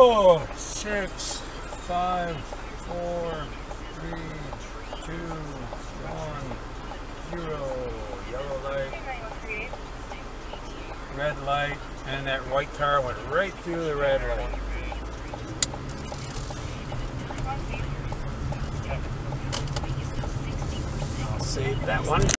Oh, 6, 5, 4, 3, 2, 1, 0. Yellow light, red light, and that white car went right through the red light. I'll save that one.